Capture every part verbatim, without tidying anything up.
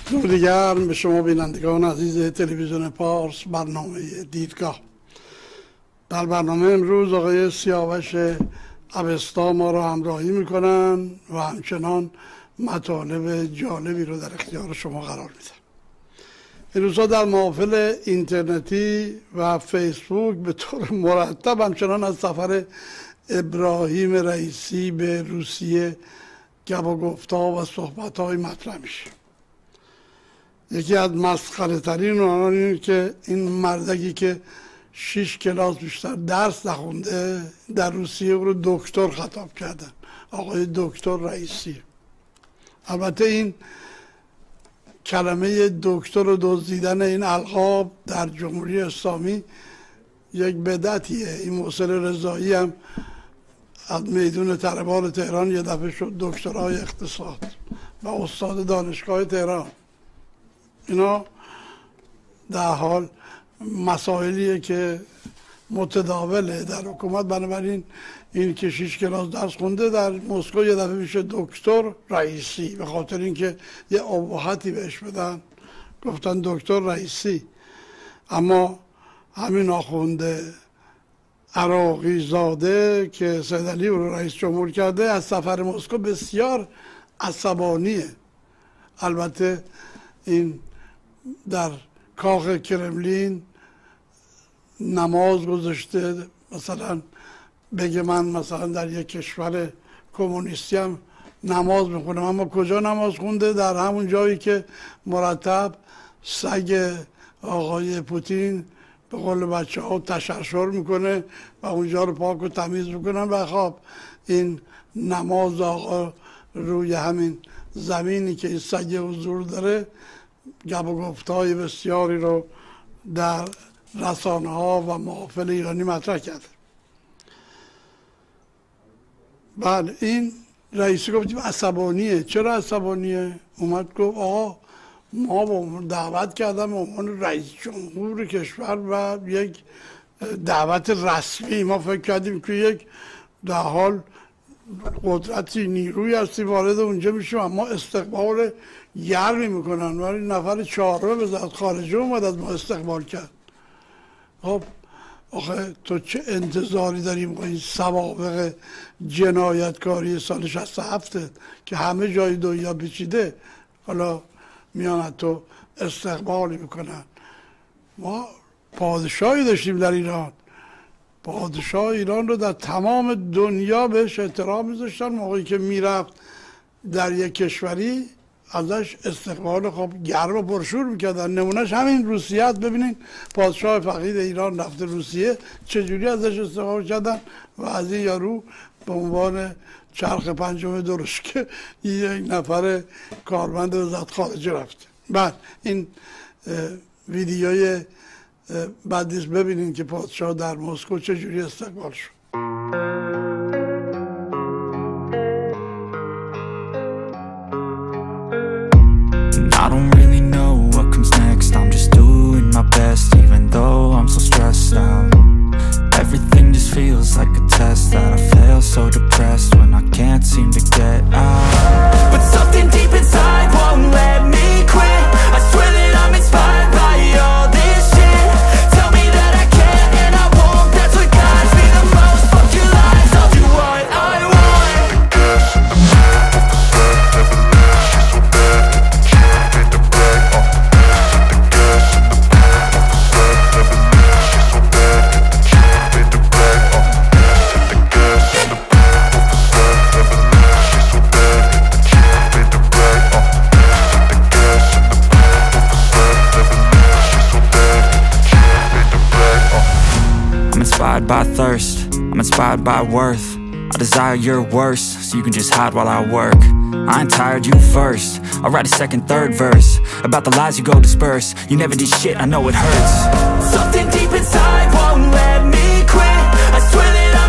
درود گرم به شما بینندگان عزیز تلویزیون پارس، برنامه دیدگاه. در برنامه امروز آقای سیاوش اوستا ما را همراهی میکنن و همچنان مطالب جالبی رو در اختیار شما قرار میدن. این روزها در محافل اینترنتی و فیسبوک به طور مرتب همچنان از سفر ابراهیم رئیسی به روسیه گپ و گفتا و صحبت های مطرح میشه. یکی از مسخره ترین آنها اینه که این مردکی که شش کلاس بیشتر درس نخونده در روسیه او رو دکتر خطاب کردن، آقای دکتر رئیسی. البته این کلمه دکتر و دزدیدن این القاب در جمهوری اسلامی یک بدعتیه. این محسن رضایی هم از میدون طربال تهران یه دفعه شد دکترای اقتصاد و استاد دانشگاه تهران. اینا در حال مسائلیه که متداوله در حکومت. بنابراین این که شش کلاس درس خونده در مسکو یه دفعه میشه دکتر رئیسی، به خاطر اینکه یه ابهاتی بهش بدن گفتن دکتر رئیسی. اما همین آخونده عراقی زاده که سید علی رو رئیس جمهور کرده از سفر مسکو بسیار عصبانیه. البته این در کاخ کرملین نماز گذاشته، مثلا بگه من مثلا در یک کشور کمونیستی هم نماز میخونم، اما کجا نماز خونده؟ در همون جایی که مرتب سگ آقای پوتین به قول بچه ها تشرشر میکنه و اونجا رو پاک و تمیز میکنن و خواب این نماز آقا روی همین زمینی که این سگ حضور داره گپ و گفت‌های بسیاری رو در رسانه ها و محافل ایرانی مطرح کرده. بله، این رئیسی گفتیم عصبانیه. چرا عصبانیه؟ اومد گفت آقا ما با دعوت کردم به عنوان رئیس جمهور کشور و یک دعوت رسمی، ما فکر کردیم که یک در حال قدرتی نیروی هستی وارد اونجا میشیم، اما استقبال گرمی میکنن. ولی نفر چهارم وزارت خارجه اومد از ما استقبال کرد. خب آخه تو چه انتظاری داریم با این سوابق جنایتکاری سال شصت و هفت که همه جای دنیا پیچیده، حالا میان تو استقبالی میکنن؟ ما پادشاهی داشتیم در ایران، پادشاه ایران رو در تمام دنیا بهش احترام میذاشتن. موقعی که میرفت در یک کشوری ازش استقبال خب گرم و پرشور میکردن. نمونهش همین روسیه است. ببینین پادشاه فقید ایران رفته روسیه چجوری ازش استقبال کردن و از این یارو به عنوان چرخ پنجم درشکه یک نفر کارمند وزارت خارجه رفته. بعد این ویدیوی بعد نیست ببینین که پادشاه در مسکو چجوری استقبال شد. I don't really know what comes next. I'm just doing my best, even though I'm so stressed out. Everything just feels like a test that I fail, so depressed when I can't seem to get out. But something deep inside won't let me quit. I swear that I'm inspired by all this shit. Tell me that I can't and I won't. That's what guides me the most. Fuck your lies, I'll do what I want. Inspired by thirst, I'm inspired by worth. I desire your worst, so you can just hide while I work. I ain't tired, you first. I'll write a second, third verse about the lies you go disperse. You never did shit, I know it hurts. Something deep inside won't let me quit. I swear that I'm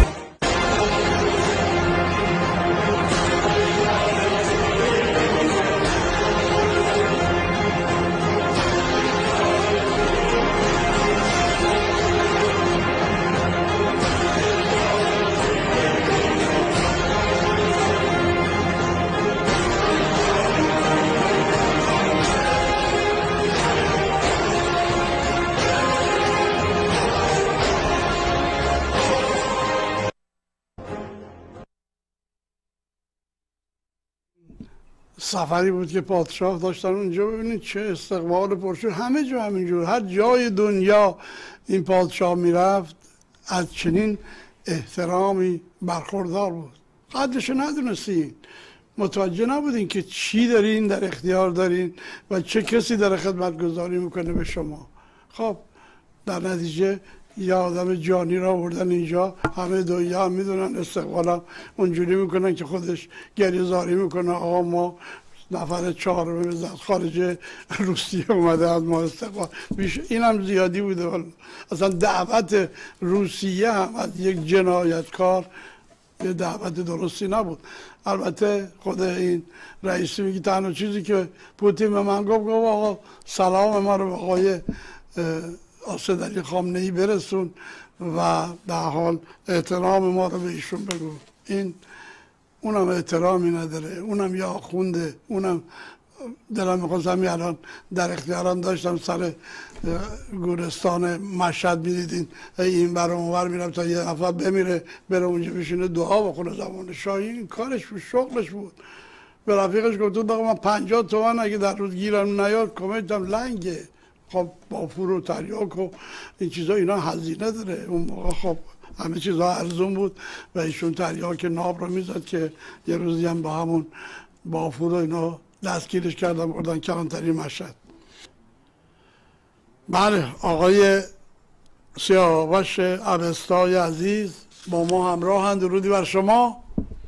سفری بود که پادشاه داشتن اونجا. ببینید چه استقبال پرشور، همه جا همینجور، هر جای دنیا این پادشاه میرفت از چنین احترامی برخوردار بود. قدرشو ندونستین، متوجه نبودین که چی دارین در اختیار دارین و چه کسی داره خدمت گذاری میکنه به شما. خب در نتیجه یه آدم جانی را آوردن اینجا، همه دنیا هم میدونن استقبالم اونجوری میکنن که خودش گریه زاری میکنه آقا ما نفر چهارم وزارت خارجه روسیه اومده از ما استقبال. این هم زیادی بوده. اصلا دعوت روسیه هم از یک جنایتکار یه دعوت درستی نبود. البته خود این رئیسی میگه تنها چیزی که پوتین به من گفت، گفت آقا سلام ما رو به آقای آسد علی خامنه ای برسون و در حال احترام ما رو به ایشون بگو. این اونم احترامی نداره، اونم یا آخونده، اونم دلم میخواست همین الان در اختیارم داشتم سر گورستان مشهد میدیدین این بر اونور میرم تا یه نفر بمیره بره اونجا بشینه دعا بخونه. زمان شاهی این کارش بود، شغلش بود. به رفیقش گفت بقا من پنجاه تومن اگه در روز گیرم نیاد کمیتم لنگه. خب بافور و تریاک و این چیزا اینا هزینه داره. اون موقع خب همه چیزها ارزون بود و ایشون تریاک ناب رو میزد که یه روزی هم با همون بافور و اینا دستگیرش کردن بردن کلانتری مشهد. بله آقای سیاوش اوستای عزیز با ما همراهند. درودی بر شما.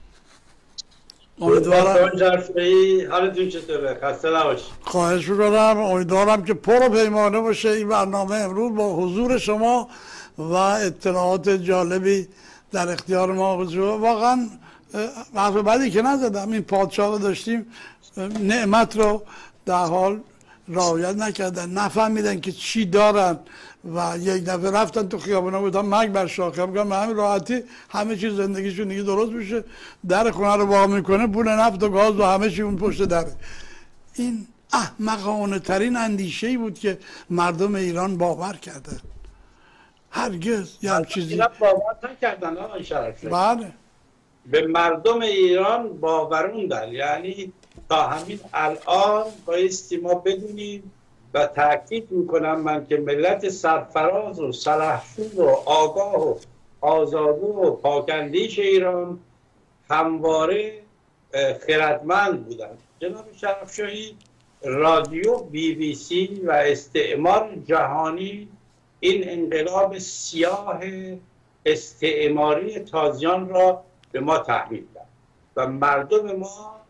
امیدوارم حالتون چطوره؟ خسته نباشید. خواهش می‌کنم. امیدوارم که پر و پیمانه باشه این برنامه امروز با حضور شما و اطلاعات جالبی در اختیار ما بشه. واقعا حرف بعدی که نزدم، این پادشاه رو داشتیم نعمت رو در حال رعایت نکردن، نفهمیدن که چی دارن و یک دفعه رفتن تو خیابونا بودن مرگ بر شاخه. میگم به همین راحتی همه چیز زندگیشون دیگه درست میشه، در خونه رو وا میکنه، پول نفت و گاز و همه چی اون پشت دره. این احمقانه ترین اندیشه ای بود که مردم ایران باور کردن. هرگز یه چیزی باور نکردن. آقای شرفی بله به مردم ایران باوروندن. یعنی تا همین الان بایستی ما بدونیم و تأکید میکنم من که ملت سرفراز و سلحشور و آگاه و آزاده و پاکندیش ایران همواره خردمند بودن. جناب شرفشاهی، رادیو بی بی سی و استعمار جهانی این انقلاب سیاه استعماری تازیان را به ما تحمیل کرد و مردم ما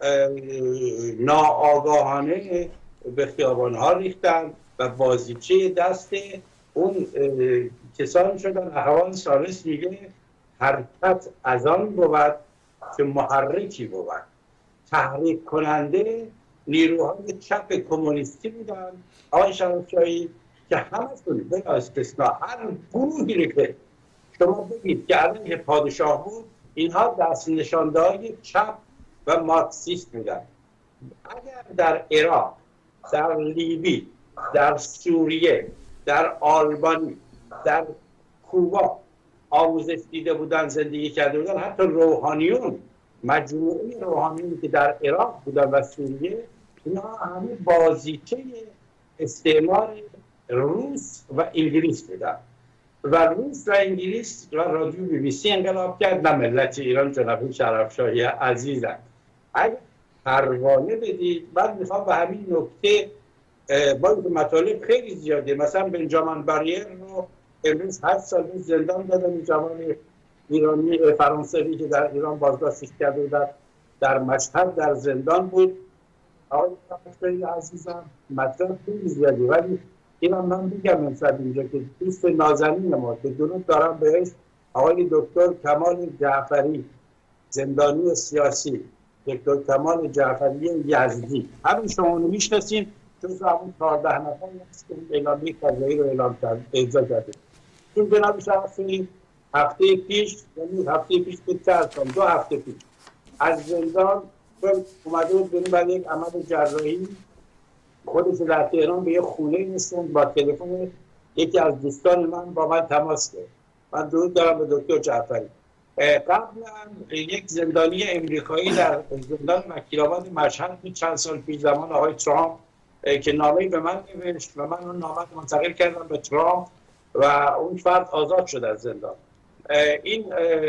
ناآگاهانه به خیابانها ریختن و بازیچه دست اون کسانی شدن. اخوان ثالث میگه حرکت از آن بود که محرکی بود. تحریک کننده نیروهای چپ کمونیستی بودن آقای شرفشاهی که همشون بلا استثناء هر گروهی که شما بگید که علیه پادشاه بود اینها دست نشانده های چپ و مارکسیست بودن. اگر در عراق، در لیبی، در سوریه، در آلبانی، در کوبا آموزش دیده بودن، زندگی کرده بودن، حتی روحانیون، مجموعه روحانیون که در عراق بودن و سوریه، اینها همه بازیچه استعمار روس و انگلیس بودن و روس و انگلیس و رادیو بی بی سی انقلاب کرد، نه ملت ایران. جناب شرفشاهی عزیزم اگر پروانه بدید، من میخوام به همین نکته با این مطالب خیلی زیاده. مثلا بنجامین بریر رو امروز هشت سال زندان دادن، این جوان ایرانی فرانسوی که در ایران بازداشتش کرده بود، در مشهد در زندان بود. آقای شرفشاهی عزیزم مطلب خیلی زیاده، ولی اینم من بگم امشب اینجا که دوست نازنین ما که درود دارم بهش، آقای دکتر کمال جعفری، زندانی سیاسی، دکتر کمال جعفری یزدی، همین شما رو میشناسین، جز همون چهارده نفر هست که اعلامیه قضایی رو اعلام کرد اجرا کرده. این جناب شرفی هفته پیش، یعنی هفته پیش که چهارشنبه دو هفته پیش از زندان اومده بود بریم برای یک عمل جراحی. خودش در تهران به یه خونه نشوند، با تلفن یکی از دوستان من با من تماس گرفت. من درود دارم به دکتر جعفری. قبلا یک زندانی امریکایی در زندان وکیل‌آباد مشهد بود چند سال پیش زمان آقای ترامپ که نامه‌ای به من نوشت و من اون نامه منتقل کردم به ترامپ و اون فرد آزاد شد از زندان. این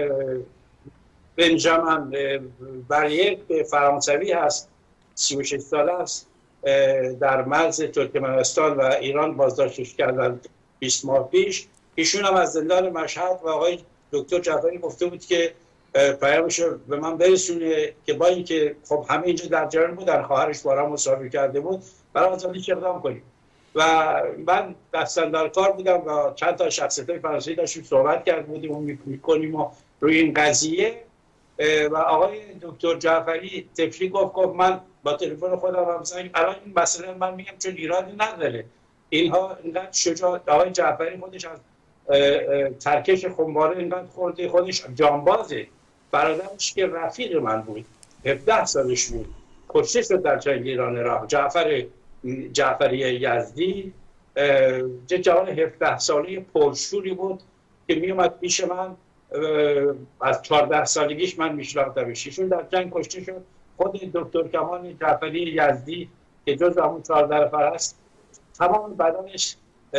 بنجامین بریر فرانسوی هست، سی و شش ساله است، در مرز ترکمنستان و ایران بازداشتش کردن بیست ماه پیش. ایشون هم از زندان مشهد و آقای دکتر جعفری گفته بود که پیامش به من برسونه که با اینکه خب همه اینجا در جریان بودن، خواهرش بارا مسافر کرده بود، برای آزادیش اقدام کنیم. و من دستن در کار بودم و چند تا شخصیت‌های فرانسوی داشتیم صحبت کرده بودیم و میکنیم و روی این قضیه. و آقای دکتر جعفری تفلی گفت گفت من با تلفن خودم هم زنگ الان این مسئله من میگم چون ایرادی نداره، اینها اینقدر شجاع. آقای جعفری خودش از ترکش خمباره اینقدر خورده، خودش جانبازه. برادرش که رفیق من بود هفده سالش بود کشته شد در جنگ ایران عراق. جعفر جعفری یزدی چه جوان هفده ساله پرشوری بود که میومد پیش من، از چهارده سالگیش من میشناختمش. ایشون در جنگ کشته شد. خود دکتر کمال جعفری یزدی که جز همون چهارده نفر است تمام بدنش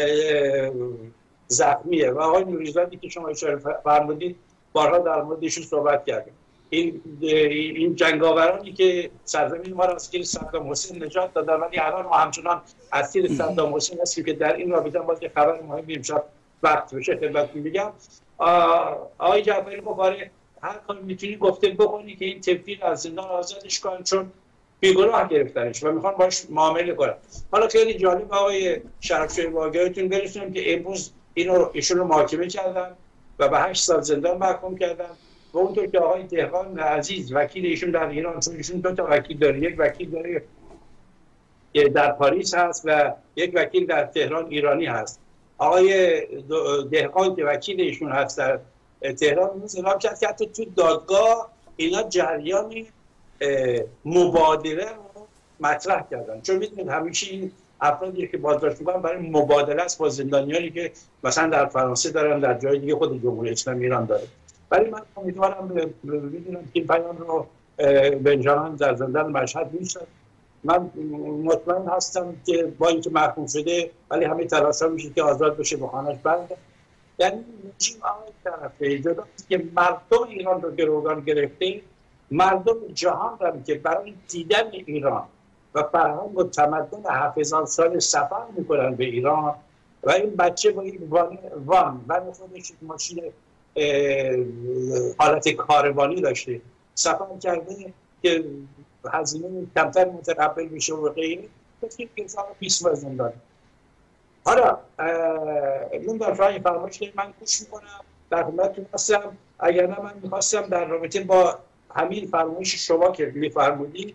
زخمیه و آقای نوریزادی که شما اشاره فرمودید بارها در موردشون صحبت کردیم. این این جنگاورانی که سرزمین ما را از تیر صدام حسین نجات دادن ولی الان ما همچنان از تیر صدام حسین هستیم که در این رابطه باز یه خبر مهمی امشب وقت بشه خدمتتون میگم. آقای جعفری مبارک هر کاری میتونی گفته بکنی که این تبدیل از زندان آزادش کنن چون بیگناه گرفتنش و میخوان باش معامله کنن. حالا خیلی جالب آقای شرفشاهی واقعیتون برسونم که امروز اینو ایشون رو محاکمه کردن و به هشت سال زندان محکوم کردن و اونطور که آقای دهقان عزیز وکیل ایشون در ایران، چون ایشون دو تا وکیل داره، یک وکیل داره در پاریس هست و یک وکیل در تهران ایرانی هست. آقای دهقان که وکیل ایشون هست در تهران امروز اعلام کرد که حتی تو دادگاه اینا جریان مبادله رو مطرح کردن، چون میدونید همیشه این افرادی که بازداشت میکنن برای مبادله است با زندانیانی که مثلا در فرانسه دارن، در جای دیگه خود جمهوری اسلامی ایران داره. ولی من امیدوارم بدونم که این پیام رو بنجامین در زندان مشهد میشد. من مطمئن هستم که با اینکه محکوم شده ولی همه تلاش‌ها میشه که آزاد بشه به خانه‌اش برگرده. یعنی چی آقای طرفه جدا که مردم ایران رو گروگان گرفته، مردم جهان رو که برای دیدن ایران و فرهنگ و تمدن هفت هزار سال سفر میکنن به ایران و این بچه با این وان وان برای خودش ماشین حالت کاروانی داشته سفر کرده که هزینه کمتر متقبل میشه و غیره، بسید که انسان بیست و زندان. حالا من در فرای فرمایش که من گوش میکنم در خدمتتون هستم. اگر نه من میخواستم در رابطه با همین فرمایش شما که میفرمودید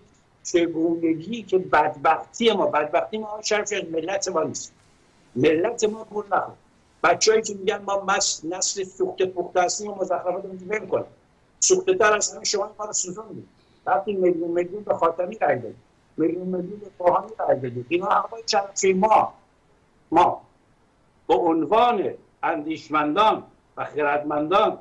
چگونگی که بدبختی ما بدبختی ما شرفی از ملت ما نیست. ملت ما گول نخور. بچه‌ای که میگن ما نسل سوخته پخته هستیم و مزخرفات رو می‌بینیم کنیم. سوخته تر از همه شما ما رو سوزوندید. وقتی میلیون میلیون به خاتمی رای دادید، میلیون میلیون به فاهمی رای دادید، اینا همه چرخه ما ما با عنوان اندیشمندان و خردمندان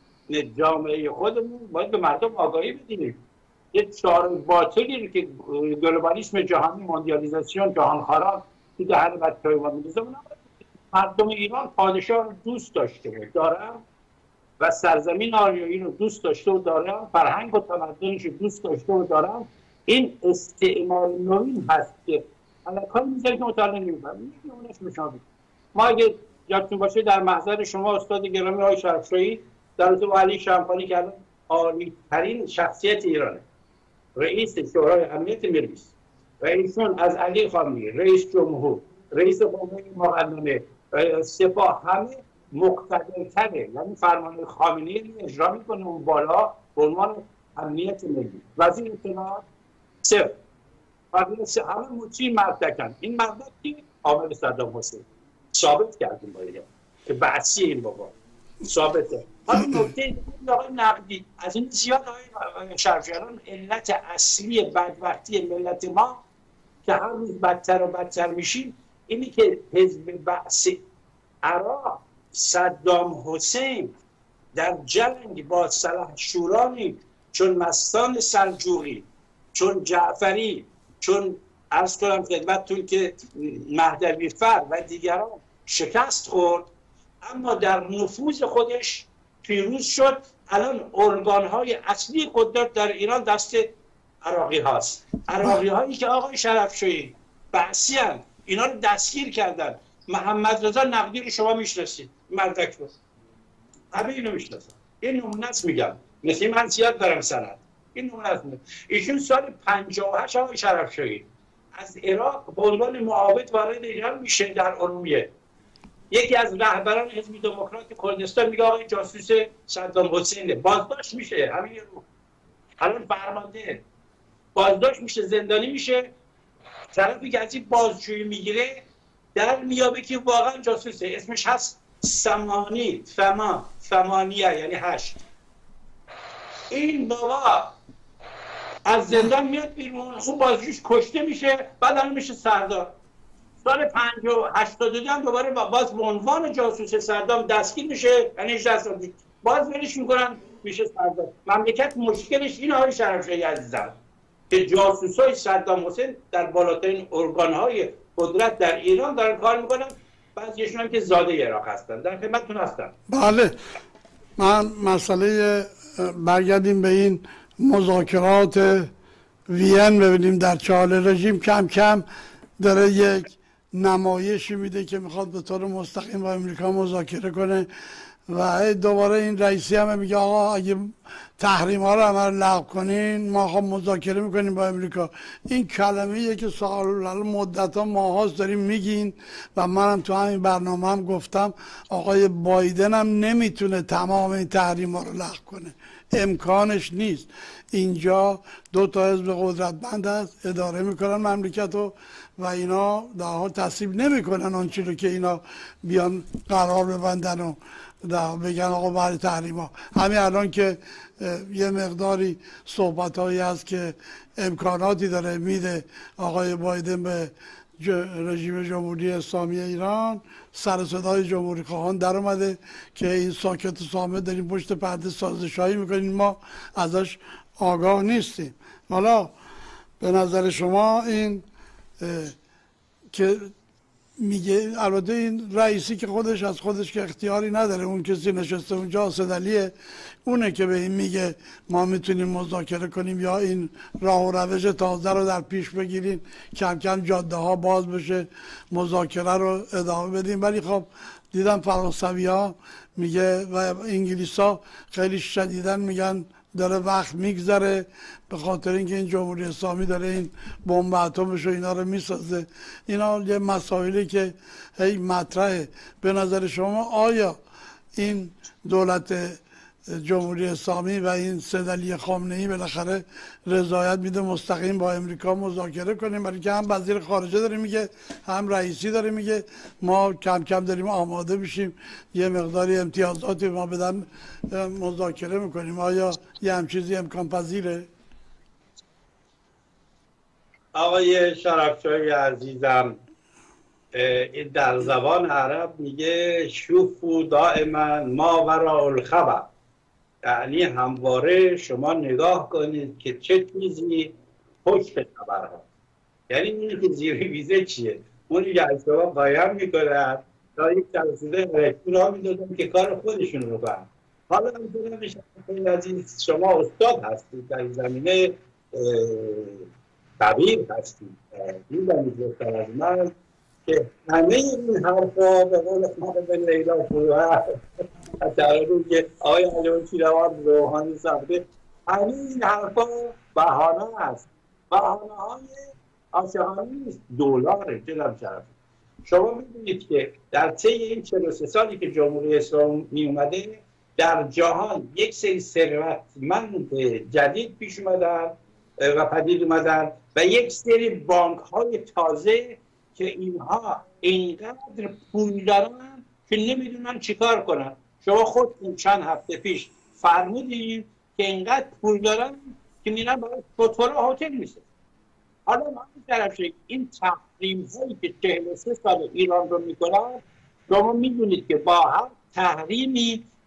جامعه خودمون باید به مردم آگاهی بدیم. یک شعار باطلی که گلوبالیسم جهانی، ماندیالیزاسیون، جهانخواران تو دهن بچه‌های ما می‌ریزه. مردم ایران پادشاه رو دوست داشته و دارن و سرزمین آریایی رو دوست داشته و دارن، فرهنگ و تمدنش رو دوست داشته و دارن. این استعمار نوین هست که الان میذاره که مطالعه نمی‌کنم. میگه اونش مشابه. ما اگه یادتون باشه در محضر شما استاد گرامی آقای شرفشاهی در تو علی شمخانی که الان عالی ترین شخصیت ایرانه، رئیس شورای امنیت ملی است و ایشون از علی خامنه‌ای رئیس جمهور، رئیس قوه مقننه، سپاه همه مقتدرتره، یعنی فرمان خامنه‌ای رو اجرا میکنه اون بالا به عنوان امنیت ملی. وزیر اطلاعات صفر، وزیر همه مطیع مردکن. این مردک که عامل صدام حسین ثابت کردیم باید که بعثی این بابا ثابته. حالا نکته آقای نقدی از این زیاد آقای شرفشاهیان علت اصلی بدبختی ملت ما که هر روز بدتر و بدتر میشیم اینی که حزب بعث عراق صدام حسین در جنگ با سلحشورانی چون مستان سلجوقی، چون جعفری، چون عرض کنم خدمتتون که مهدوی فر و دیگران شکست خورد، اما در نفوذ خودش پیروز شد. الان ارگان‌های اصلی قدرت در ایران دست عراقی هاست. عراقی هایی که آقای شرفشاهی بعثی هستند، اینا رو دستگیر کردن. محمد رضا نقدی رو شما میشناسید، مردک رو همه اینو میشناسن. این نمونه است میگم، مثل من زیاد دارم سند. این نمونه است. ایشون سال پنجاه و هشت آقای شرفشاهی از عراق به عنوان معاود وارد ایران میشه در ارومیه. یکی از رهبران حزب دموکرات کردستان میگه آقای جاسوس صدام حسینه، بازداشت میشه. همین رو الان فرمانده بازداشت میشه، زندانی میشه. طرفی که از این بازجویی میگیره در میابه که واقعا جاسوسه. اسمش هست سمانی فما فمانیه، یعنی هشت. این بابا از زندان میاد بیرون، خوب بازجویش کشته میشه، بعد الان میشه سردار. سال پنجاه و هشتاد و دو هم دوباره باز به عنوان جاسوس صدام دستگیر میشه، یعنی هجده سال باز ولش میکنن میشه سردار. مملکت مشکلش این آقای شرفشاهی عزیزم که جاسوسای صدام حسین در بالاترین ارگان‌های قدرت در ایران دارن کار میکنن. بعضیشون هم که زاده عراق هستن. در خدمتتون هستم. بله، من مسئله برگردیم به این مذاکرات وین ببینیم در چهار رژیم کم کم داره یک نمایشی میده که میخواد به طور مستقیم با امریکا مذاکره کنه و دوباره این رئیسی هم میگه آقا اگه تحریم ها رو همه لغو کنین ما خب مذاکره میکنیم با امریکا. این کلمه‌ایه که سال مدت ها ماهاست داریم میگین و منم تو همین برنامه هم گفتم آقای بایدن هم نمیتونه تمام این تحریم ها رو لغو کنه، امکانش نیست. اینجا دو تا حزب قدرتمند هست اداره میکنن مملکت رو و اینا در حال تصویب نمیکنن اون چیزی رو که اینا بیان قرار ببندن و بگن آقا برای تحریم ها. همین الان که یه مقداری صحبت هایی هست که امکاناتی داره میده آقای بایدن به رژیم جمهوری اسلامی ایران، سر صدای جمهوری خواهان در اومده که این ساکت و صامت داریم پشت پرده سازشایی میکنیم، ما ازش آگاه نیستیم. حالا به نظر شما این که میگه، البته این رئیسی که خودش از خودش که اختیاری نداره، اون کسی نشسته اونجا اسدعلیه، اونه که به این میگه ما میتونیم مذاکره کنیم یا این راه و روش تازه رو در پیش بگیریم، کم کم جاده ها باز بشه مذاکره رو ادامه بدیم. ولی خب دیدم فرانسوی ها میگه و انگلیس ها خیلی شدیدن میگن داره وقت میگذره به خاطر اینکه این جمهوری اسلامی داره این بمب اتمش و اینا رو میسازه. اینا یه مسائلی که هی مطرحه. به نظر شما آیا این دولت جمهوری اسلامی و این سیدعلی خامنه‌ای بالاخره رضایت میده مستقیم با امریکا مذاکره کنیم؟ برای که هم وزیر خارجه داره میگه هم رئیسی داره میگه ما کم کم داریم آماده بشیم یه مقداری امتیازاتی ما بدن مذاکره میکنیم. آیا یه هم چیزی امکان پذیره؟ آقای شرفشاهی عزیزم، در زبان عرب میگه شوفو دائما ما وراء الخبر، یعنی همواره شما نگاه کنید که چه چیزی پشت خبر هست. یعنی این که زیر ویزه چیه؟ اونی که از شما قایم میکنن تا یک جلسه رکتور ها میدادن که کار خودشون رو کنن. حالا هم دونم عزیز شما استاد هستید در زمینه طبیب هستید، دیدم گفتن از من که همه این حرفا به قول خانم لیلا فروهر از طرفی که آقای علیون چیروان روحانی ساخته، همه این حرفا بهانه است، بهانه های آشهانی نیست، دلاره. جناب شرف شما میدونید که در طی این چهل و سه سالی که جمهوری اسلامی اومده در جهان یک سری ثروتمند جدید پیش اومدن و پدید اومدن و یک سری بانک های تازه که اینها اینقدر پول دارن که نمیدونن چیکار کنن. شما خودتون چند هفته پیش فرمودید که اینقدر پول دارن که میرن برای فوتبال هتل میسازن. حالا ما طرف این تحریم هایی که چهل و سه سال ایران رو میکنن، شما میدونید که با هر تحریمی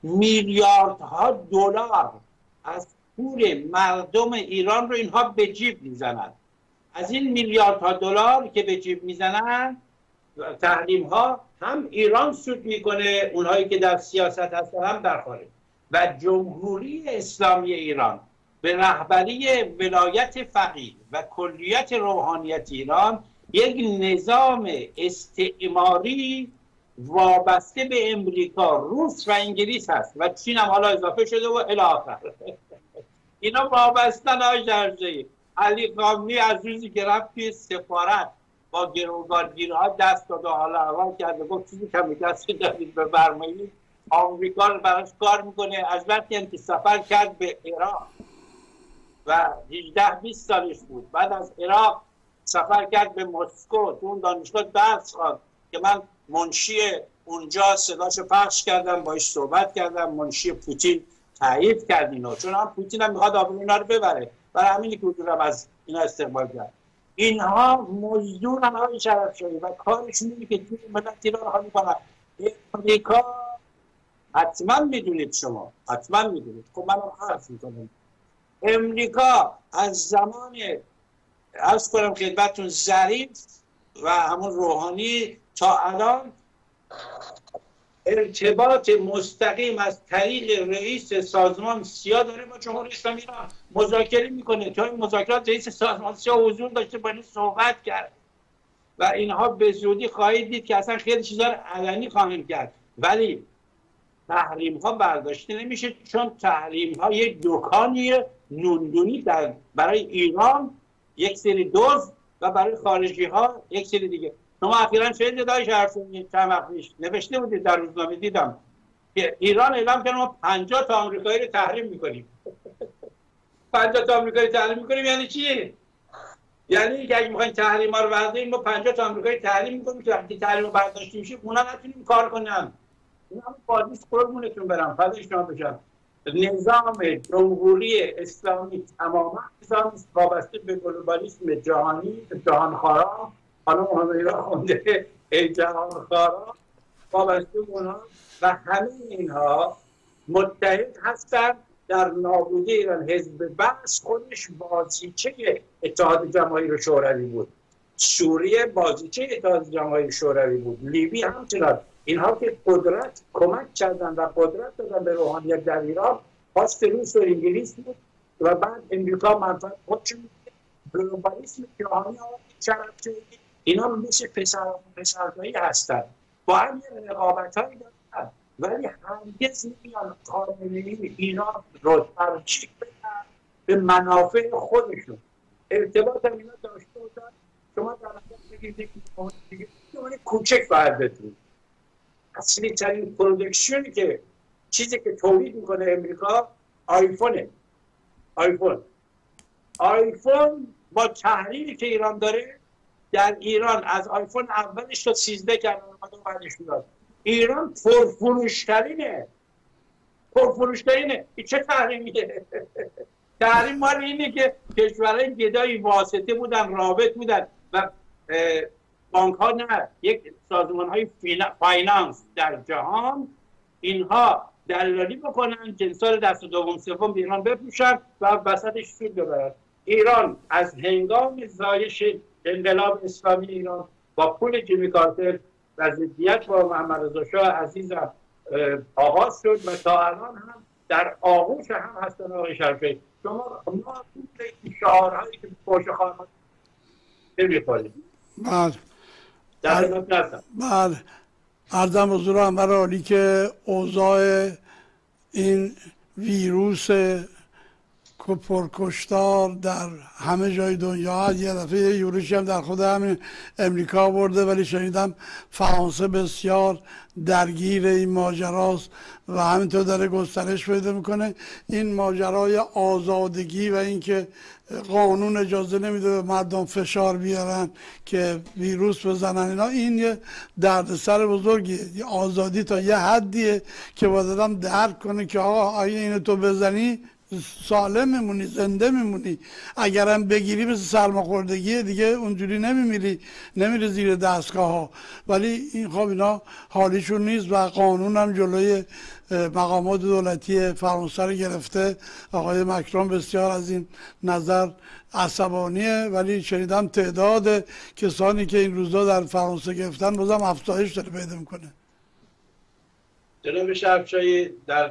میلیاردها دلار از پول مردم ایران رو اینها به جیب میزنن. از این میلیاردها دلار که به جیب میزنن تحریم ها، هم ایران سود میکنه، اونهایی که در سیاست هستن هم در خارج. و جمهوری اسلامی ایران به رهبری ولایت فقیه و کلیت روحانیت ایران یک نظام استعماری وابسته به امریکا، روس و انگلیس هست و چین هم حالا اضافه شده و الی آخر. اینا وابستن آقای جرجه‌ای. علی خامنه‌ای از روزی که رفت توی سفارت با گروگانگیرها دست داد و حالا اول کرده گفت چیزی کمی دست دارید بفرمایید، آمریکا رو براش کار میکنه. از وقتی هم که سفر کرد به عراق و هجده بیست سالش بود، بعد از عراق سفر کرد به مسکو، تو اون دانشگاه درس خواند که من منشی اونجا صداشو پخش کردم، باهاش صحبت کردم، منشی پوتین تایید کرد اینو، چون هم پوتین هم میخواد آبروی اینا رو ببره، برای همینی که حضورم از اینا استقبال کرد. اینها مزدورن های شرفشاهی و کارشون اینه که توی ملت ایران حالی کنن. امریکا حتما میدونید، شما حتما میدونید، خب من هم حرف میکنم، امریکا از زمان عرض کنم خدمتتون ظریف و همون روحانی تا الان ارتباط مستقیم از طریق رئیس سازمان سیا داره با جمهوری اسلامی ایران مذاکره میکنه. تا این مذاکرات رئیس سازمان سیا حضور داشته، با این صحبت کرد و اینها به زودی خواهید دید که اصلا خیلی چیزا رو علنی خواهند کرد. ولی تحریم ها برداشته نمیشه، چون تحریم ها یک دکانیه نوندونی در برای ایران یک سری دوز و برای خارجی ها یک سری دیگه. شما اخیراً شاید ندای شهرسونی چند وقت پیش نوشته بودید در روزنامه، دیدم که ایران اعلام کرد ما پنجاه تا آمریکایی رو تحریم میکنیم. پنجاه تا آمریکایی تحریم میکنیم یعنی چی؟ یعنی که اگه میخواین تحریم ها رو برداریم ما پنجاه تا آمریکایی تحریم میکنیم که وقتی تحریم رو برداشته میشه اونا نتونیم کار کنن. اینا هم بازیش قربونتون برم، فدای شما بشم. نظام جمهوری اسلامی تماما نظام وابسته به گلوبالیسم جهانی، جهانخوارا، حالا محمد ایران خونده ای جهانخوارا وابسته اونها و همه اینها متحد هستند در نابودی ایران. حزب بعث خودش بازیچه اتحاد جماهیر شوروی بود، سوریه بازیچه اتحاد جماهیر شوروی بود، لیبی همچنان. اینها که قدرت کمک کردن و قدرت دادن به روحانیت در ایران خواست روس و انگلیس بود و بعد امریکا منفعت خودش بود. گلوبالیسم جهانی ها شرفچه‌ای اینا مثل پسر پسرگاهی هستن، با هم یه رقابت هایی دارن ولی هرگز نمیان قانونی ایران رو ترجیح بدن به منافع خودشون. ارتباط هم اینا داشته بودن. شما در نظر بگیرید که کوچک باید بدونید اصلی ترین پرودکشنی که چیزی که تولید میکنه امریکا آیفونه. آیفون آیفون با تحریمی که ایران داره در ایران از آیفون اولش تا سیزده کردن اومده و بعدش داد. ایران پرفروشترینه، پرفروشترینه. این چه تحریمیه؟ تحریم مال اینه که کشورهای گدایی واسطه بودن، رابط بودن و بانک ها نه، یک سازمان های فاینانس در جهان اینها دلالی بکنن، جنسا رو دست دوم سوم به ایران بفروشن و وسطش سود ببرن. ایران از هنگام زایش انقلاب اسلامی ایران با پول جیمی کارتر و ضدیت با محمد رضا شاه عزیزم آغاز شد و تا الان هم در آغوش هم هستن. آقای شرفی شما ما این شعارهایی که پشت خواهد نمی‌خورید. بله بله عرضم حضور همه عالی که اوضاع این ویروس پرکشتار در همه جای دنیا هست. یه دفعه یه یورشی هم در خود همین امریکا برده، ولی شنیدم فرانسه بسیار درگیر این ماجراست و همینطور داره گسترش پیدا میکنه. این ماجرای آزادگی و اینکه قانون اجازه نمیده به مردم فشار بیارن که ویروس بزنن، اینا این یه دردسر بزرگیه. یه آزادی تا یه حدیه که باید آدم درک کنه که آقا اگه اینو تو بزنی سالم میمونی، زنده میمونی. اگرم بگیری مثل سرماخوردگی دیگه اونجوری نمیمیری، نمیری زیر دستگاه ها. ولی این خب اینا حالیشون نیست و قانون هم جلوی مقامات دولتی فرانسه رو گرفته. آقای مکرون بسیار از این نظر عصبانیه، ولی شنیدم تعداد کسانی که این روزا در فرانسه گرفتن بازم افزایش داره پیدا میکنه. جناب شرفشاهی، در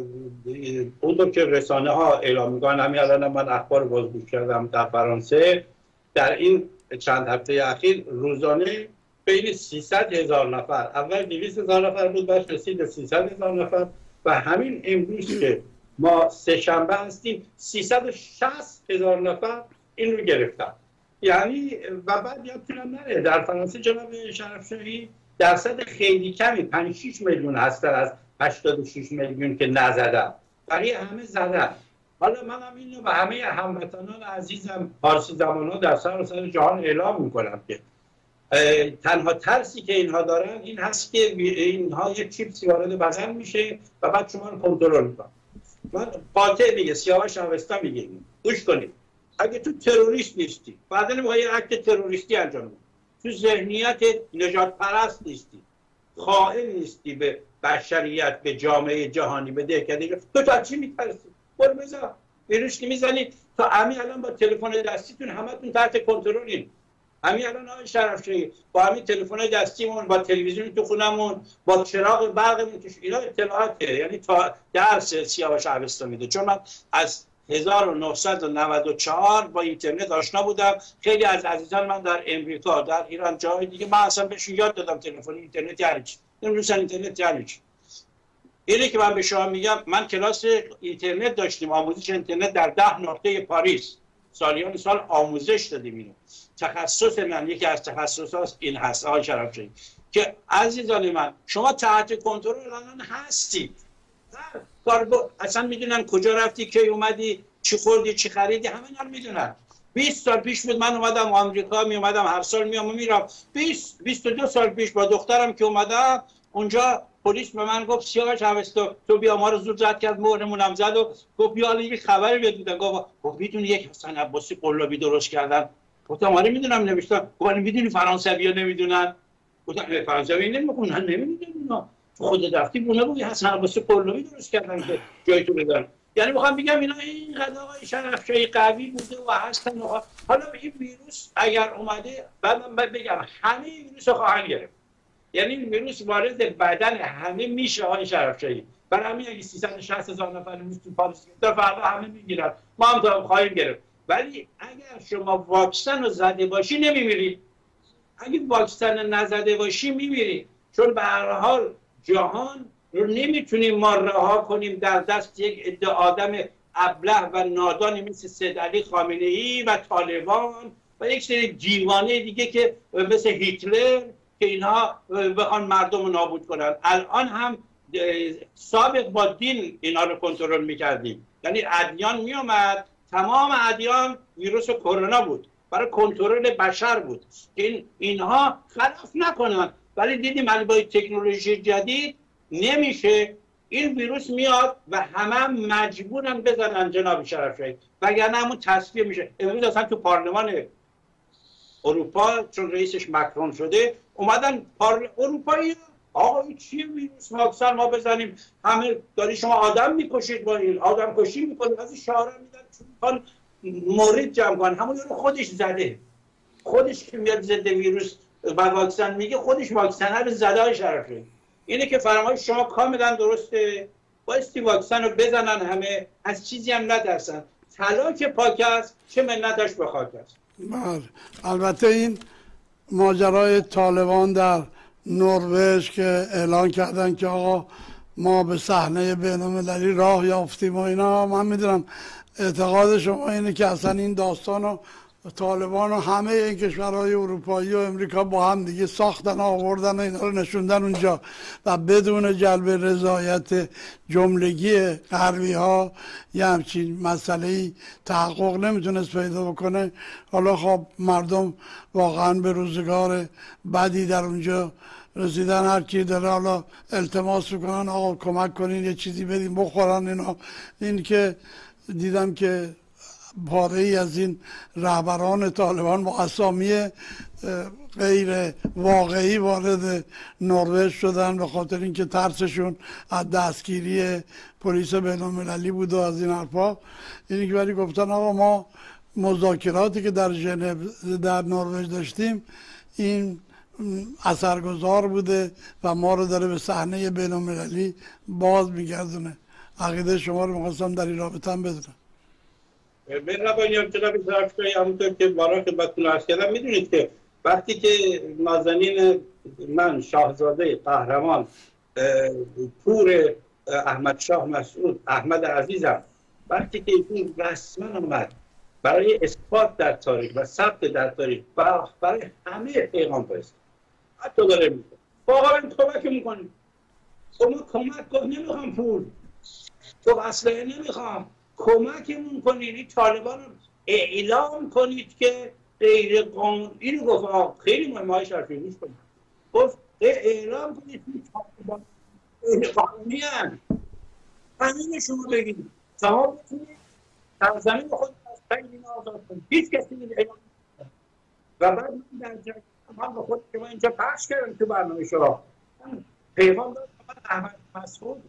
اون که رسانه ها اعلام میکنن، همین الان من اخبار بازگوش کردم در فرانسه، در این چند هفته اخیر روزانه بین سیصد هزار نفر، اول دویست هزار نفر بود، بعد رسید به سیصد هزار نفر و همین امروز که ما سه شنبه هستیم سیصد و شصت هزار نفر این رو گرفتن. یعنی و بعد یادتونم نره در فرانسه جناب شرفشاهی درصد خیلی کمی پنج شش میلیون هستن از هشتاد و شش میلیون که نزدن، بقیه همه زدن. حالا منم اینو به همه هموطنان عزیزم پارسی زبان‌ها در سراسر جهان اعلام میکنم که تنها ترسی که اینها دارن این هست که اینها یک چیپسی وارد بدن میشه و بعد شما رو کنترل میکنن. من قاطع میگه، سیاوش اوستا میگه، گوش کنید، اگه تو تروریست نیستی، بعدن میخوای اکت تروریستی انجام بدی، تو ذهنیت نجات پرست نیستی، خائن نیستی به بشریت، به جامعه جهانی، به دهکده، تو تا چی میترسی؟ برو بزن ویروس که میزنی. تا همین الان با تلفن دستیتون همتون تحت کنترلین. همین الان آقای شرفشاهی با همین تلفن دستیمون، با تلویزیون تو خونمون، با چراغ برقمون، اینا اطلاعاته. یعنی تا درس سیاوش اوستا میده، چون من از هزار و نهصد و نود و چهار با اینترنت آشنا بودم. خیلی از عزیزان من در امریکا، در ایران، جای دیگه، من اصلا بهشون یاد دادم تلفن اینترنت یعنی چی، نمی‌دونن اینترنت یعنی چی. اینه که من به شما میگم، من کلاس اینترنت داشتیم، آموزش اینترنت در ده نقطه پاریس، سالیان سال آموزش دادیم. اینو تخصص من، یکی از تخصصات این هست آقای شرفشاهی، که عزیزان من شما تحت کنترل الان هستید. کار اصلا میدونن کجا رفتی، کی اومدی، چی خوردی، چی خریدی، همه اینا رو میدونن. بیست سال پیش بود من اومدم آمریکا، می اومدم هر سال میام و میرم. بیست بیست و دو سال پیش با دخترم که اومدم اونجا، پلیس به من گفت سیاوش اوستا تو بیا، ما رو زود زد کرد، مهرمون هم زد و گفت بیا یه خبری بدید. گفت گفت میدونی یک حسن عباسی قلابی درست کردن؟ گفتم آره میدونم، نوشتم. گفت میدونی فرانسوی‌ها نمیدونن؟ گفتم فرانسوی نمیخونن، نمیدونن اینا. خود رفتی بونه بود حسن عباسی قلابی درست کردن که جای تو بدن. یعنی میخوام بگم اینا اینقدر آقای شرفشاهی قوی بوده و هستن. حالا به این ویروس اگر اومده، بعد من بگم همه ویروس رو خواهند گرفت. یعنی این ویروس وارد بدن همه میشه آقای شرفشاهی. برای همین اگه سیصد و شصت هزار نفر امروز تو پاریس گرفتن، فردا همه میگیرن، ما هم تا خواهیم گرفت. ولی اگر شما واکسن رو زده باشی نمیمیری. اگه واکسن نزده باشی میمیری. چون به هر حال جهان رو نمیتونیم ما رها کنیم در دست یک عده آدم ابله و نادانی مثل سید علی خامنه‌ای و طالبان و یک سری دیوانه دیگه که مثل هیتلر، که اینها بخوان مردم رو نابود کنن. الان هم سابق با دین اینا رو کنترل میکردیم. یعنی ادیان میومد، تمام ادیان ویروس کرونا بود، برای کنترل بشر بود که این اینها خلاف نکنن. ولی دیدیم الان با تکنولوژی جدید نمیشه. این ویروس میاد و همه هم مجبورن بزنن جناب شرفشاهی، وگرنه همون تصفیه میشه. امروز اصلا تو پارلمان اروپا، چون رئیسش مکرون شده، اومدن پارلمان اروپایی، آقا این چیه ویروس، واکسن ما بزنیم، همه داری شما آدم میکشید، با این آدم کشی میکنید، از این شعارا میدن چون مورد جمع کن. همون رو خودش زده، خودش که میاد ضد ویروس و واکسن میگه، خودش واکسن رو زده های شرفی. اینه که فرمایش شما کاملا درسته، بایستی واکسن رو بزنن همه، از چیزی هم نترسن. طلا که پاک است، چه منتش به خاک است. بله، البته این ماجرای طالبان در نروژ که اعلان کردن که آقا ما به صحنه بین‌المللی راه یافتیم و اینا، من میدونم اعتقاد شما اینه که اصلا این داستان و طالبان و همه این کشورهای اروپایی و امریکا با هم دیگه ساختن، آوردن و اینا رو نشوندن اونجا و بدون جلب رضایت جملگی غربی ها یه همچین مسئله‌ای تحقق نمیتونست پیدا بکنه. حالا خب مردم واقعا به روزگار بدی در اونجا رسیدن. هر کی داره حالا التماس میکنن آقا کمک کنین، یه چیزی بدین بخورن اینا. این که دیدم که پاره ای از این رهبران طالبان با اسامی غیر واقعی وارد نروژ شدن به خاطر اینکه ترسشون از دستگیری پلیس بین‌المللی بود و از این حرفا. اینی که ولی گفتن آقا ما مذاکراتی که در ژنو در نروژ داشتیم این اثرگذار بوده و ما رو داره به صحنه بین‌المللی باز میگردونه. عقیده شما رو میخواستم در این رابطه هم بدونم. مهربانی جناب ظرفشاهی، همونطور که بارها خدمتتون عرض کردم میدونید که وقتی که نازنین من شاهزاده قهرمان پور احمد شاه مسعود احمد عزیزم وقتی که این رسما اومد برای اثبات در تاریخ و ثبت در تاریخ و برای همه پیغام فرست حتی داره میگه واقعا کمک میکنیم شما کمک کن نمیخوام پول تو اسلحه نمیخوام کمکمون کنید این طالبان رو اعلام کنید که غیر قانونی اینو گفت خیلی مهمه های شرفی گوش کنید گفت اعلام کنید که طالبان غیر قانونی هستند همین شما بگید شما بتونید سرزمین خود از تنگین آزاد کنید هیچ کسی نیست اعلام کنید و بعد من در جای من به خود شما اینجا پخش کردم تو برنامه شما پیغام داد من احمد مسعود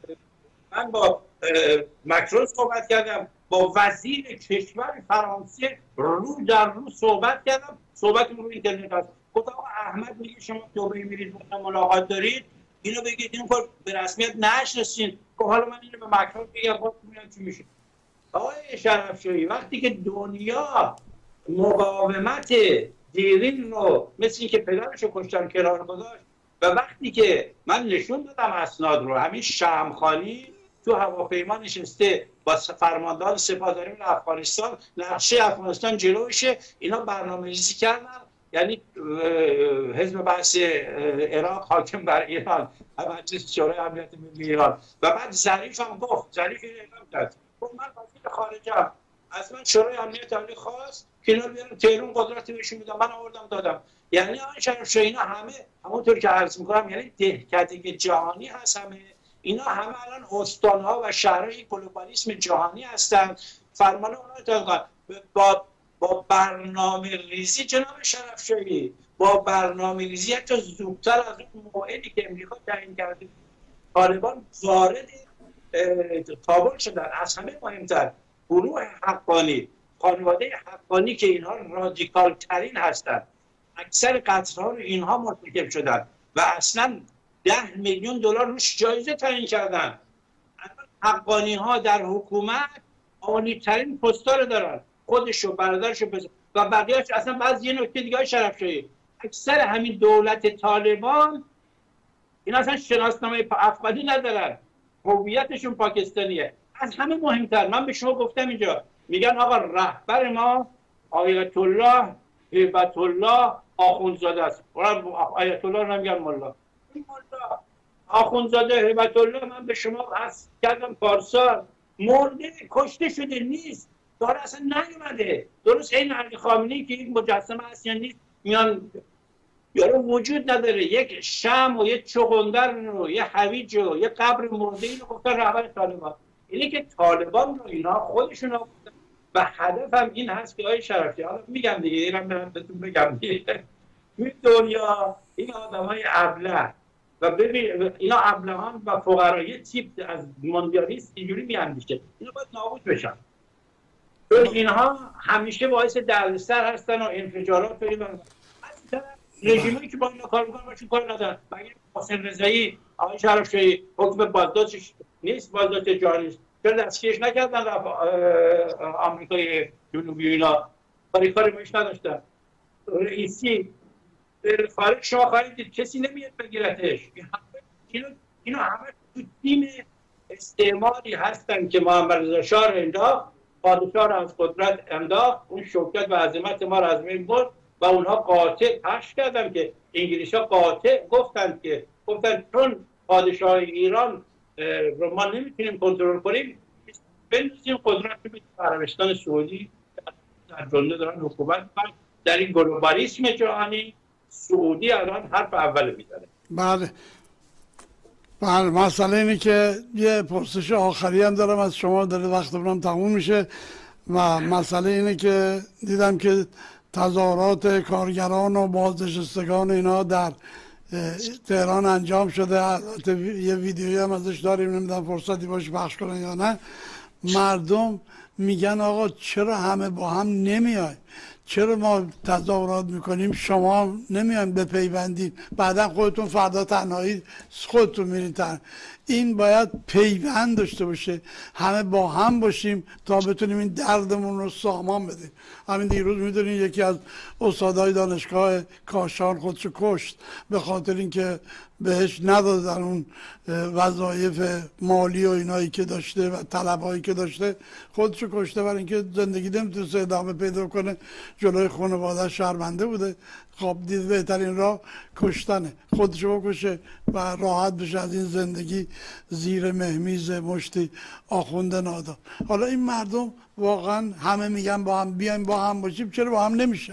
من با مکرون صحبت کردم با وزیر کشور فرانسه رو در رو صحبت کردم صحبت رو اینترنت هست گفتم آقا احمد میگه شما دبی میرید با ملاقات دارید اینو بگید اینو به رسمیت نشناسین که حالا من اینو به مکرون بگم باز میبینم چی میشه. آقای شرفشاهی وقتی که دنیا مقاومت دیرین رو مثل این که پدرش رو کشتن کنار گذاشت و وقتی که من نشون دادم اسناد رو همین شمخانی تو هواپیما نشسته با فرماندار سپاهداری افغانستان نقشه افغانستان جلوشه اینا برنامه‌ریزی کردن یعنی حزب بعث عراق حاکم بر ایران مجلس شورای امنیت ملی ایران و بعد ظریف هم گفت ظریف این اعلام کرد گفت من وزیر خارجه از من شورای امنیت ملی خواست که اینا بیارن تهران قدرتی بهشون میدم من آوردم دادم. یعنی آن شرفشاهی اینا همه همونطور که عرض میکنم یعنی دهکده جهانی هست همه اینا همه الان استانها و شهرهای گلوبالیسم جهانی هستند فرمان اونها اطاعت با با برنامه ریزی جناب شرفشاهی با برنامه ریزی حتی زودتر از اون موعدی که امریکا تعیین کرده طالبان وارد کابل شدن. از همه مهمتر گروه حقانی خانواده حقانی که اینها رادیکال ترین هستند اکثر قتل‌ها رو اینها مرتکب شدن و اصلا ده میلیون دلار روش جایزه تعیین کردن. حقانی ها در حکومت عالی ترین پستا رو دارن خودش و برادرش و بقیه‌اش. اصلا بعضی یه نکته دیگه های شرفشاهی اکثر همین دولت طالبان این اصلا شناسنامه افغانی ندارن هویتشون پاکستانیه. از همه مهمتر من به شما گفتم اینجا میگن آقا رهبر ما آیت الله هیبت الله آخوندزاده است. آیت الله رو نمیگن ملا ملا آخوندزاده هیبت الله من به شما عرض کردم پارسال مرده کشته شده نیست داره اصلا نیومده درست این علی خامنه‌ای که یک مجسمه هست یا نیست میان یارو وجود نداره یک شم و یک چغندر رو یه هویج و یه قبر مرده اینو گفتن رهبر طالبان. اینه که طالبان رو اینا خودشون آوردن و هدف هم این هست که آقای شرفی حالا میگم دیگه اینم برم بهتون بگم دیگه این دنیا این آدمای ابله و ببین اینا ابلهان و فقرای تیپ از موندیالیست اینجوری میاندیشه اینا باید نابود بشن چون اینها همیشه باعث دردسر هستن و انفجارات پیدا میکنن. از طرف رژیمی که با اینا کار میکنن باشون کار ندارن. مگه حسین رضایی آقای شرفشاهی حکم بازداشتش نیست بازداشت جهانی است چرا دستگیرش نکردن رفت آمریکای جنوبی اینا برای کاری بهش نداشتن. رئیسی خارج شما خواهید دید کسی نمیاد بگیرتش. اینا همه تو تیم استعماری هستن که محمد رضا شاه رو انداخت پادشاه رو از قدرت انداخت اون شوکت و عظمت ما رو از بین برد و اونها قاطع پخش کردن که انگلیسی ها قاطع گفتن که گفتن چون پادشاه ایران رو ما نمیتونیم کنترل کنیم بنویسیم قدرت رو به عربستان سعودی در جمله دارن حکومت در این گلوبالیسم جهانی سعودی الان حرف اول میزنه. بله بله، مسئله اینه که یه پرسش آخری هم دارم از شما، داره وقتمون تموم میشه و مسئله اینه که دیدم که تظاهرات کارگران و بازنشستگان اینا در تهران انجام شده. البته یه ویدیویی هم ازش داریم، نمیدونم فرصتی باشه پخش کنن یا نه. مردم میگن آقا چرا همه با هم نمیایم، چرا ما تظاهرات میکنیم شما نمیایم بپیوندید، بعدا خودتون فردا تنهایی خودتون میرین تنها. این باید پیوند داشته باشه، همه با هم باشیم تا بتونیم این دردمون رو سامان بدیم. همین دیروز میدونین یکی از استادای دانشگاه کاشان خودشو کشت به خاطر اینکه بهش ندادن اون وظایف مالی و اینایی که داشته و طلبایی که داشته، خودشو کشته برای اینکه زندگی نمیتونست ادامه پیدا کنه، جلوی خانواده شرمنده بوده. خب دید بهترین راه کشتنه، خودشو بکشه و راحت بشه از این زندگی زیر مهمیز مشتی آخوند نادان. حالا این مردم واقعا همه میگن با هم بیایم با هم باشیم، چرا با هم نمیشه؟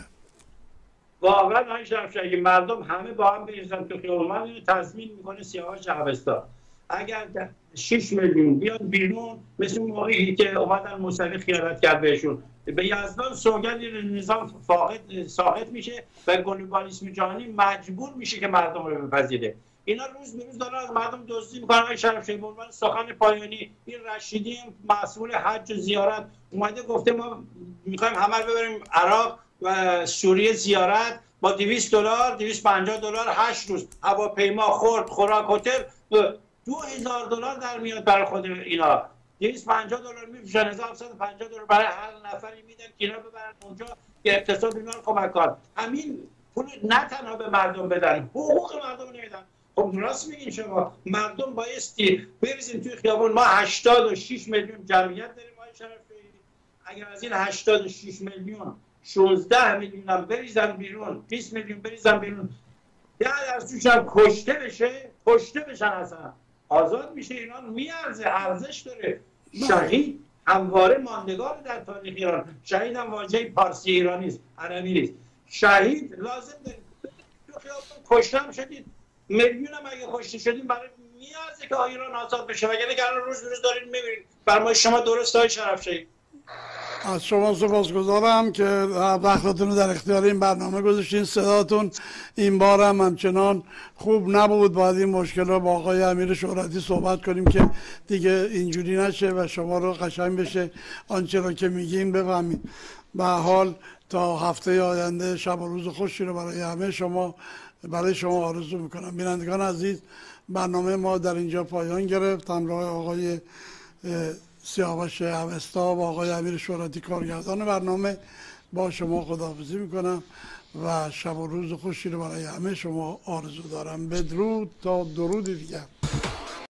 واقعا آقای شرفشاهی اگه مردم همه با هم بریزن تو خیابون، من اینو تضمین میکنه سیاوش اوستا اگر شش میلیون بیاد بیرون مثل اون موقعی که اومدن موسوی خیانت کرد بهشون، به یزدان سوگند نظام فاقد ساقط میشه و گلوبالیسم جهانی مجبور میشه که مردم رو بپذیره. اینا روز به روز دارن از مردم دزدی میکنن. آقای شرفشاهی به عنوان سخن پایانی، این رشیدی مسئول حج و زیارت اومده گفته ما میخوایم همه رو ببریم عراق و سوریه زیارت با دویست دلار دویست و پنجاه دلار هشت روز هواپیما، خورد، خوراک، هتل، دو هزار دلار در میاد برای خود اینا. دویست و پنجاه دلار میفروشن، هزار و هفتصد و پنجاه دلار برای هر نفری میدن که اینا ببرن اونجا که اقتصاد اینا رو کمک کنن. همین پول نه تنها به مردم بدن، حقوق مردم نمیدن. خب راست میگین شما، مردم بایستی بریزیم توی خیابون. ما هشتاد و شش میلیون جمعیت داریم آقای شرفی، اگر از این هشتاد و شش میلیون شانزده میلیون هم بریزن بیرون، بیست میلیون بریزن بیرون، ده از توش هم کشته بشه، کشته بشن اصلا آزاد میشه. ایران میارزه، ارزش داره. شهید همواره ماندگار در تاریخ ایران. شهید هم واژه پارسی ایرانی است، عربی نیست. شهید لازم دارید. تو خیابون کشته شدید، میلیون هم اگه کشته شدید برای میارزه که ایران آزاد بشه، وگرنه که الان روز روز دارید میبینید. فرمای شما درست های شرفشاهی. از شما سپاسگزارم که وقتتون رو در اختیار این برنامه گذاشتین. صداتون این بار هم همچنان خوب نبود، باید این مشکل رو با آقای امیر شهرتی صحبت کنیم که دیگه اینجوری نشه و شما رو قشنگ بشه آنچه رو که میگیم بفهمید. به حال تا هفته آینده شب و روز خوشی رو برای همه شما برای شما آرزو میکنم. بینندگان عزیز، برنامه ما در اینجا پایان گرفت. همراه آقای سیاوش اوستا و آقای امیر شهرتی کارگردان برنامه با شما خداحافظی میکنم و شب و روز خوشی رو برای همه شما آرزو دارم. بدرود تا درود دیگر.